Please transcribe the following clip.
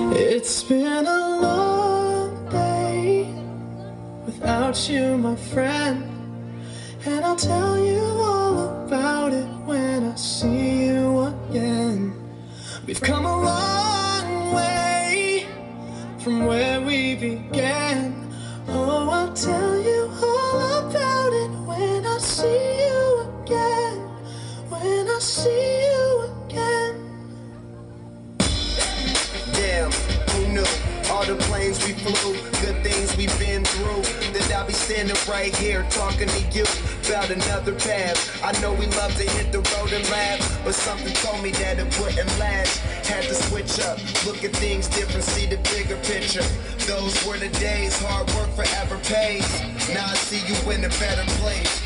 It's been a long day without you, my friend, and I'll tell you all about it when I see you again. We've come a long way from where we began. Oh, I'll tell you all about it when I see you again. When I see you again. Damn, who knew? All the planes we flew, good things we've been through, that I'll be standing right here talking to you about another path. I know we love to hit the road and laugh, but something told me that it wouldn't last. Had to switch up, look at things different, see the bigger picture. Those were the days, hard work forever pays. Now I see you in a better place.